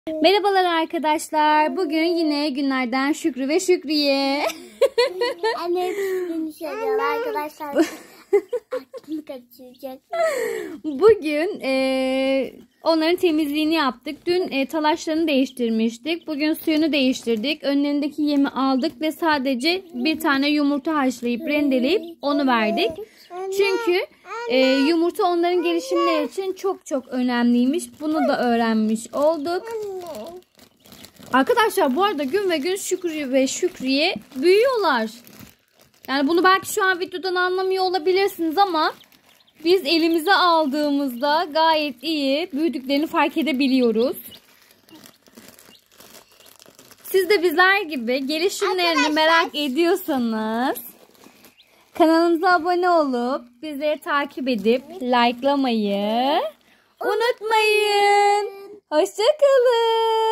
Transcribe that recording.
Merhabalar arkadaşlar. Bugün yine günlerden Şükrü ve Şükriye. Anne beni söylüyor arkadaşlar. Aklını kaçıracak. Bugün onların temizliğini yaptık. Dün talaşlarını değiştirmiştik. Bugün suyunu değiştirdik. Önlerindeki yemi aldık ve sadece bir tane yumurta haşlayıp rendeleyip onu verdik. Çünkü yumurta onların gelişimleri için çok önemliymiş. Bunu da öğrenmiş olduk. Arkadaşlar bu arada gün ve gün Şükrü ve Şükriye büyüyorlar. Yani bunu belki şu an videodan anlamıyor olabilirsiniz ama biz elimize aldığımızda gayet iyi büyüdüklerini fark edebiliyoruz. Siz de bizler gibi gelişimlerini merak ediyorsanız kanalımıza abone olup bizleri takip edip likelamayı unutmayın. Hoşça kalın.